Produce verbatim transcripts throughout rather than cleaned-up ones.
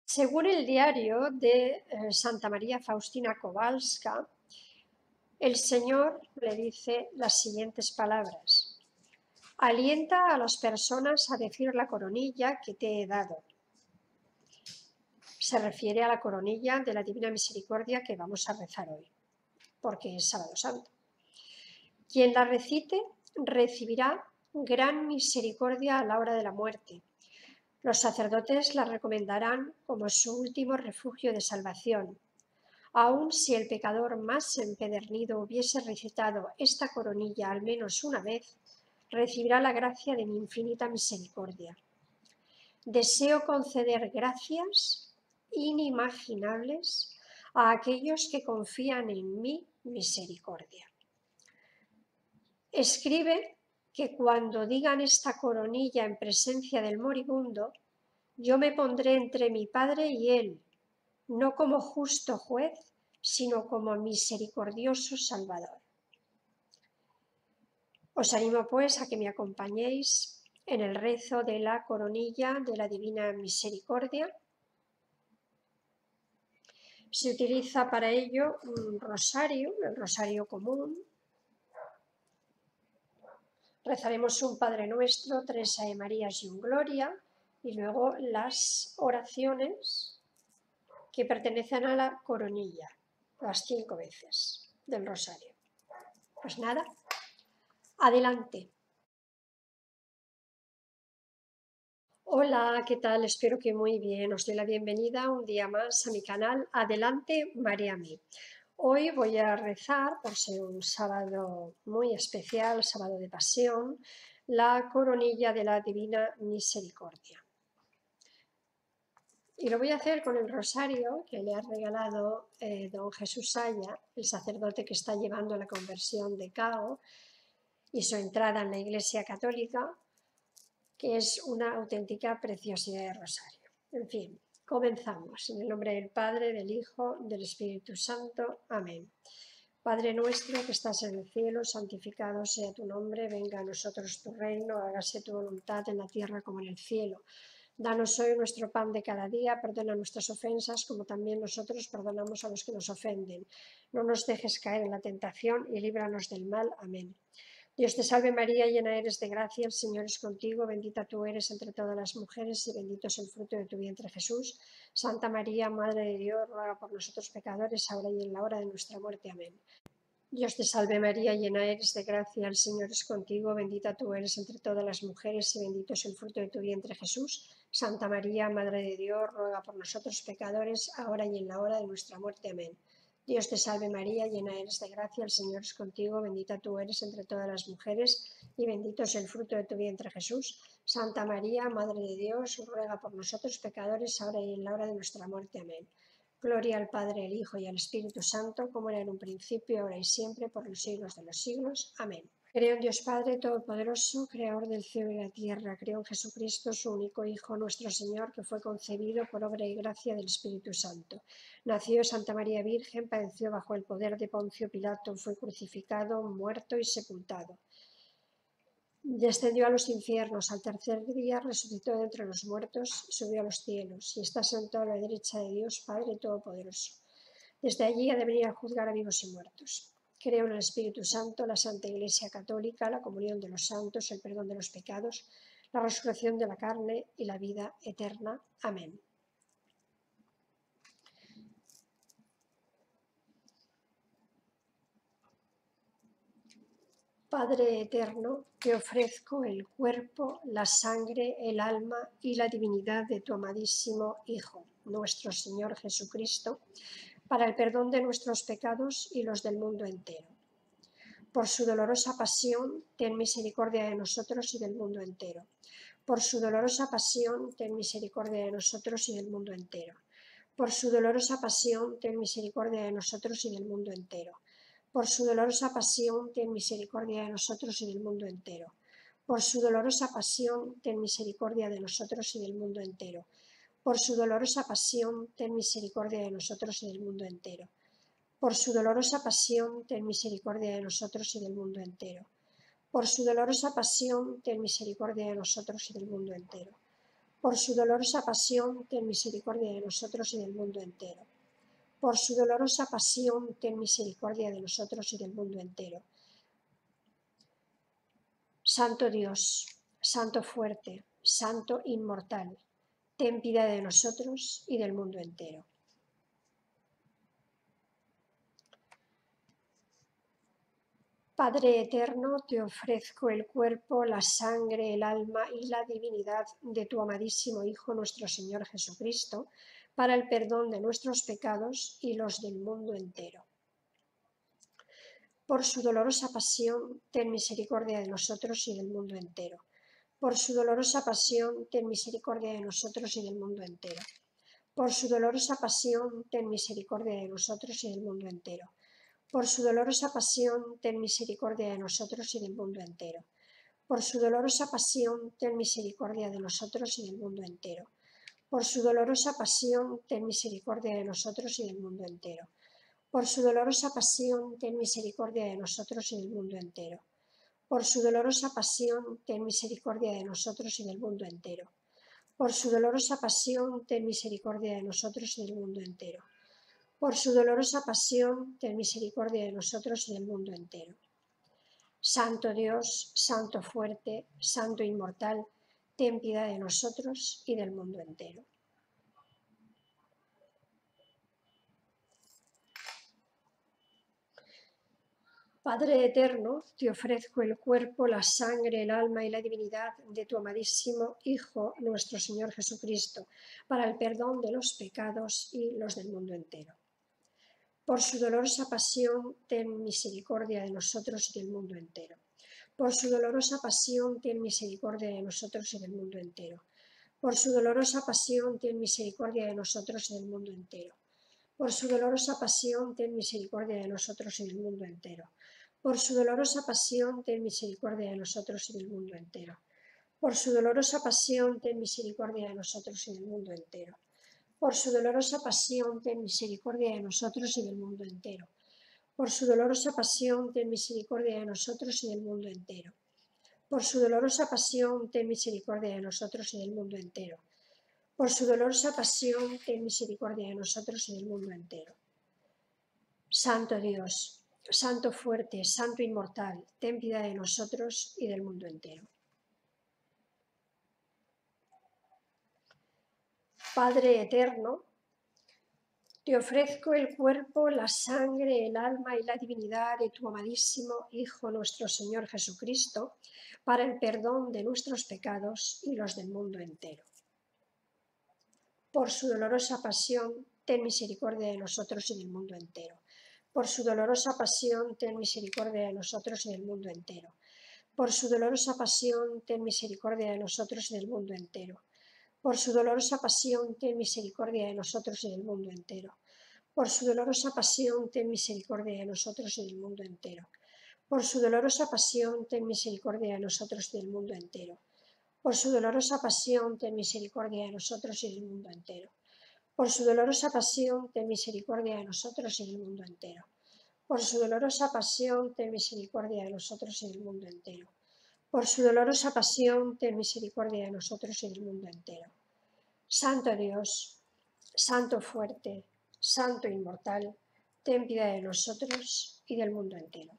Según el diario de eh, Santa María Faustina Kowalska, el Señor le dice las siguientes palabras: alienta a las personas a decir la coronilla que te he dado. Se refiere a la coronilla de la Divina Misericordia que vamos a rezar hoy, porque es Sábado Santo. Quien la recite recibirá gran misericordia a la hora de la muerte. Los sacerdotes la recomendarán como su último refugio de salvación. Aun si el pecador más empedernido hubiese recitado esta coronilla al menos una vez, recibirá la gracia de mi infinita misericordia. Deseo conceder gracias inimaginables a aquellos que confían en mi misericordia. Escribe que cuando digan esta coronilla en presencia del moribundo, yo me pondré entre mi Padre y él, no como justo juez, sino como misericordioso Salvador. Os animo pues a que me acompañéis en el rezo de la coronilla de la Divina Misericordia. Se utiliza para ello un rosario, el rosario común. Rezaremos un Padre Nuestro, tres Ave Marías y un Gloria, y luego las oraciones que pertenecen a la coronilla, las cinco veces del rosario. Pues nada, adelante. Hola, ¿qué tal? Espero que muy bien. Os doy la bienvenida un día más a mi canal Adelante Mariami. Hoy voy a rezar, por ser un sábado muy especial, sábado de pasión, la coronilla de la Divina Misericordia. Y lo voy a hacer con el rosario que le ha regalado eh, don Jesús Saya, el sacerdote que está llevando la conversión de Cao y su entrada en la Iglesia Católica, que es una auténtica preciosidad de rosario. En fin, comenzamos. En el nombre del Padre, del Hijo, del Espíritu Santo. Amén. Padre nuestro que estás en el cielo, santificado sea tu nombre, venga a nosotros tu reino, hágase tu voluntad en la tierra como en el cielo. Danos hoy nuestro pan de cada día, perdona nuestras ofensas como también nosotros perdonamos a los que nos ofenden. No nos dejes caer en la tentación y líbranos del mal. Amén. Dios te salve María, llena eres de gracia, el Señor es contigo, bendita tú eres entre todas las mujeres y bendito es el fruto de tu vientre Jesús. Santa María, Madre de Dios, ruega por nosotros pecadores, ahora y en la hora de nuestra muerte. Amén. Dios te salve María, llena eres de gracia, el Señor es contigo, bendita tú eres entre todas las mujeres y bendito es el fruto de tu vientre Jesús. Santa María, Madre de Dios, ruega por nosotros pecadores, ahora y en la hora de nuestra muerte. Amén. Dios te salve María, llena eres de gracia, el Señor es contigo, bendita tú eres entre todas las mujeres y bendito es el fruto de tu vientre Jesús. Santa María, Madre de Dios, ruega por nosotros pecadores, ahora y en la hora de nuestra muerte. Amén. Gloria al Padre, al Hijo y al Espíritu Santo, como era en un principio, ahora y siempre, por los siglos de los siglos. Amén. Creo en Dios Padre Todopoderoso, Creador del cielo y la tierra. Creo en Jesucristo, su único Hijo, nuestro Señor, que fue concebido por obra y gracia del Espíritu Santo. Nació de Santa María Virgen, padeció bajo el poder de Poncio Pilato, fue crucificado, muerto y sepultado. Descendió a los infiernos, al tercer día resucitó de entre los muertos, subió a los cielos y está sentado a la derecha de Dios Padre Todopoderoso. Desde allí ha de venir a juzgar a vivos y muertos. Creo en el Espíritu Santo, la Santa Iglesia Católica, la comunión de los santos, el perdón de los pecados, la resurrección de la carne y la vida eterna. Amén. Padre eterno, te ofrezco el cuerpo, la sangre, el alma y la divinidad de tu amadísimo Hijo, nuestro Señor Jesucristo, para el perdón de nuestros pecados y los del mundo entero. Por su dolorosa pasión, ten misericordia de nosotros y del mundo entero. Por su dolorosa pasión, ten misericordia de nosotros y del mundo entero. Por su dolorosa pasión, ten misericordia de nosotros y del mundo entero. Por su dolorosa pasión, ten misericordia de nosotros y del mundo entero. Por su dolorosa pasión, ten misericordia de nosotros y del mundo entero. Por su dolorosa pasión, ten misericordia de nosotros y del mundo entero. Por su dolorosa pasión, ten misericordia de nosotros y del mundo entero. Por su dolorosa pasión, ten misericordia de nosotros y del mundo entero. Por su dolorosa pasión, ten misericordia de nosotros y del mundo entero. Por su dolorosa pasión, ten misericordia de nosotros y del mundo entero. Santo Dios, Santo fuerte, Santo inmortal, ten piedad de nosotros y del mundo entero. Padre eterno, te ofrezco el cuerpo, la sangre, el alma y la divinidad de tu amadísimo Hijo, nuestro Señor Jesucristo, para el perdón de nuestros pecados y los del mundo entero. Por su dolorosa pasión, ten misericordia de nosotros y del mundo entero. Por su dolorosa pasión, ten misericordia de nosotros y del mundo entero. Por su dolorosa pasión, ten misericordia de nosotros y del mundo entero. Por su dolorosa pasión, ten misericordia de nosotros y del mundo entero. Por su dolorosa pasión, ten misericordia de nosotros y del mundo entero. Por su dolorosa pasión, ten misericordia de nosotros y del mundo entero. Por su dolorosa pasión, ten misericordia de nosotros y del mundo entero. Por su dolorosa pasión, ten misericordia de nosotros y del mundo entero. Por su dolorosa pasión, ten misericordia de nosotros y del mundo entero. Por su dolorosa pasión, ten misericordia de nosotros y del mundo entero. Santo Dios, Santo fuerte, Santo inmortal, ten piedad de nosotros y del mundo entero. Padre eterno, te ofrezco el cuerpo, la sangre, el alma y la divinidad de tu amadísimo Hijo, nuestro Señor Jesucristo, para el perdón de los pecados y los del mundo entero. Por su dolorosa pasión, ten misericordia de nosotros y del mundo entero. Por su dolorosa pasión, ten misericordia de nosotros y del mundo entero. Por su dolorosa pasión, ten misericordia de nosotros y del mundo entero. Por su dolorosa pasión, ten misericordia de nosotros y del mundo entero. Por su dolorosa pasión, ten misericordia de nosotros y del mundo entero. Por su dolorosa pasión, ten misericordia de nosotros y del mundo entero. Por su dolorosa pasión, ten misericordia de nosotros y del mundo entero. Por su dolorosa pasión, ten misericordia de nosotros y del mundo entero. Por su dolorosa pasión, ten misericordia de nosotros y del mundo entero. Por su dolorosa pasión, ten misericordia de nosotros y del mundo entero. Santo Dios, Santo fuerte, Santo inmortal, ten piedad de nosotros y del mundo entero. Padre eterno, te ofrezco el cuerpo, la sangre, el alma y la divinidad de tu amadísimo Hijo, nuestro Señor Jesucristo, para el perdón de nuestros pecados y los del mundo entero. Por su dolorosa pasión, ten misericordia de nosotros y del mundo entero. Por su dolorosa pasión, ten misericordia de nosotros y del mundo entero. Por su dolorosa pasión, ten misericordia de nosotros y del mundo entero. Por su dolorosa pasión, ten misericordia de nosotros y del mundo entero. Por su dolorosa pasión, ten misericordia de nosotros y del mundo entero. Por su dolorosa pasión, ten misericordia de nosotros y del mundo entero. Por su dolorosa pasión, ten misericordia de nosotros y del mundo entero. Por su dolorosa pasión, ten misericordia de nosotros y del mundo entero. Por su dolorosa pasión, ten misericordia de nosotros y del mundo entero. Por su dolorosa pasión, ten misericordia de nosotros y del mundo entero. Santo Dios, Santo fuerte, Santo inmortal, ten piedad de nosotros y del mundo entero.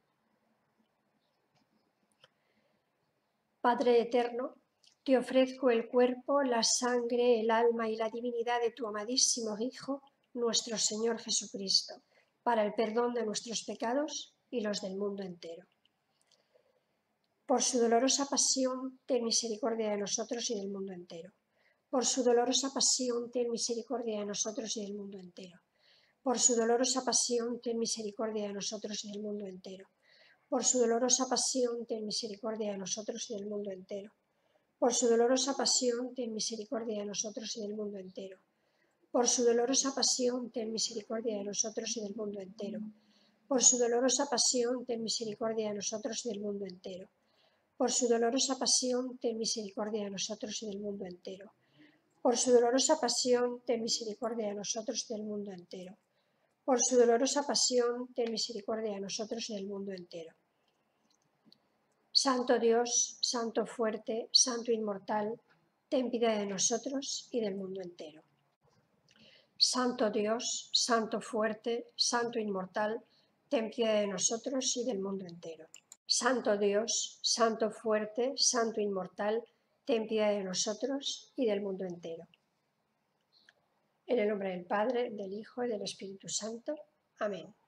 Padre eterno, te ofrezco el cuerpo, la sangre, el alma y la divinidad de tu amadísimo Hijo, nuestro Señor Jesucristo, para el perdón de nuestros pecados y los del mundo entero. Por su dolorosa pasión, ten misericordia de nosotros y del mundo entero. Por su dolorosa pasión, ten misericordia de nosotros y del mundo entero. Por su dolorosa pasión, ten misericordia de nosotros y del mundo entero. Por su dolorosa pasión, ten misericordia de nosotros y del mundo entero. Por su dolorosa pasión, ten misericordia de nosotros y del mundo entero. Por su dolorosa pasión, ten misericordia de nosotros y del mundo entero. Por su dolorosa pasión, ten misericordia de nosotros y del mundo entero. Por su dolorosa pasión, ten misericordia de nosotros y del mundo entero. Por su dolorosa pasión, ten misericordia de nosotros y del mundo entero. Por su dolorosa pasión, ten misericordia de nosotros y del mundo entero. Santo Dios, Santo fuerte, Santo inmortal, ten piedad de nosotros y del mundo entero. Santo Dios, Santo fuerte, Santo inmortal, ten piedad de nosotros y del mundo entero. Santo Dios, Santo fuerte, Santo inmortal, ten piedad de nosotros y del mundo entero. En el nombre del Padre, del Hijo y del Espíritu Santo. Amén.